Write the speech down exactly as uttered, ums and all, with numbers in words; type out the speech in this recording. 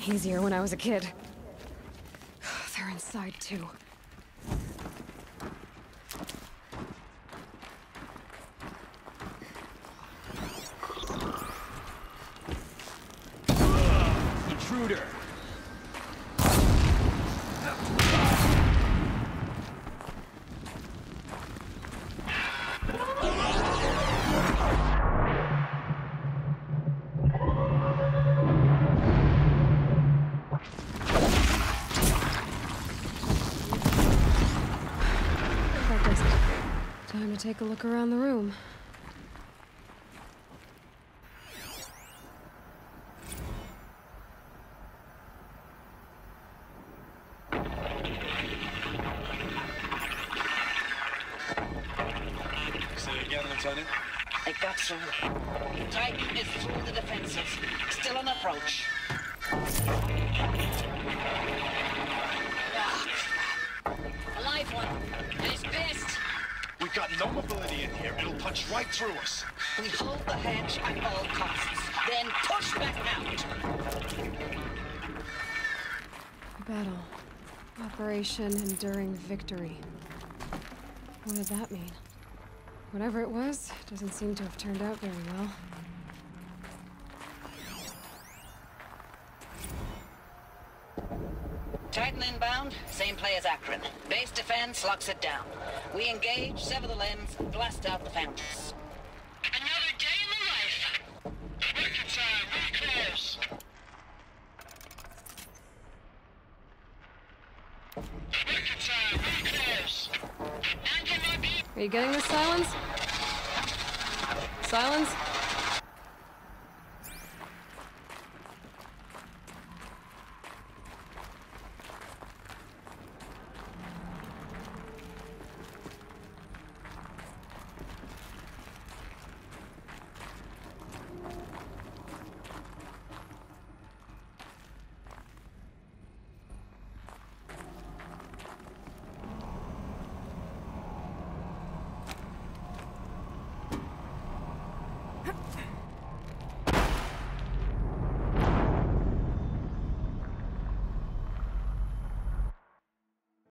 easier when I was a kid. They're inside, too. Intruder! Time to take a look around the room. Say again, Lieutenant. I got through. Titan is through the defenses. Still on approach. Ah, a live one. And he's pissed. We've got no mobility in here. It'll punch right through us. We hold the hedge at all costs, then push back out. Battle. Operation Enduring Victory. What did that mean? Whatever it was, doesn't seem to have turned out very well. Titan inbound, same play as Akron. Base defense locks it down. We engage, sever the lens, blast out the fountains. Another day in the life. Wicked time, we close. Wicked time, we close. Anchor my beat. Are you getting this, Silence? Silence?